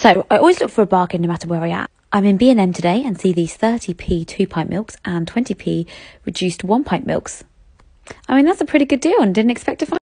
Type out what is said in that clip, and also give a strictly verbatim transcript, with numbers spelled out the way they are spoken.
So I always look for a bargain no matter where I am. I'm in B and M today and see these thirty p two pint milks and twenty p reduced one pint milks. I mean, that's a pretty good deal and didn't expect to find